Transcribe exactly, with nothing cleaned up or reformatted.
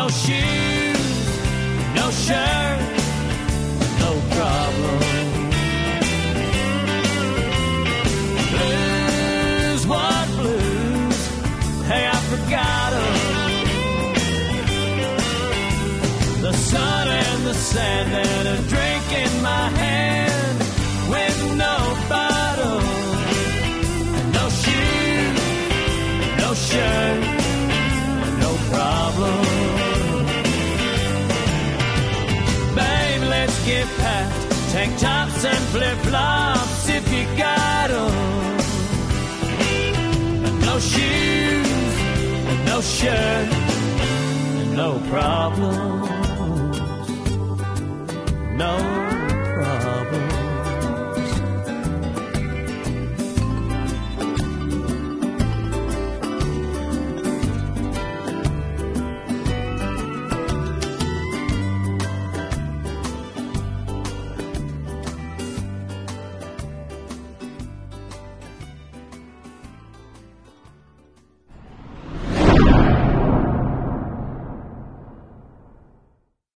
no shoes, no shirt, no problem. Blues, what blues? Hey, I forgot 'em. The sun and the sand and a drink in my hand with no bottle, no shoes, no shirt, no problem. Babe, let's get packed, tank tops and flip-flops if you got 'em. No shoes, no shirt, no problem. No